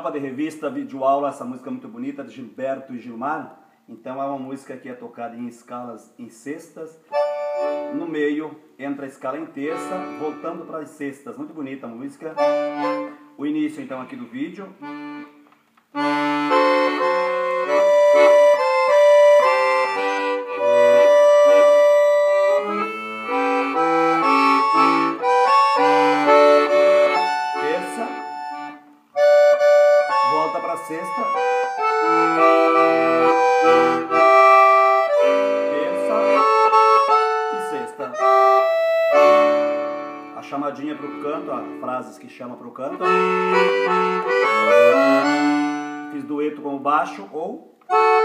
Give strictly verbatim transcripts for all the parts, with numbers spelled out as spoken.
capa de revista, videoaula, essa música é muito bonita, de Gilberto e Gilmar. Então é uma música que é tocada em escalas em sextas. No meio entra a escala em terça, voltando para as sextas. Muito bonita a música. O início então aqui do vídeo. Terça. Volta para sexta. Chamadinha para o canto, ó, frases que chama para o canto. Fiz dueto com o baixo ou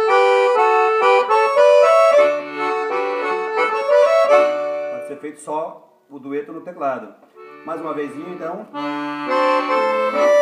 pode ser feito só o dueto no teclado. Mais uma vezinha então.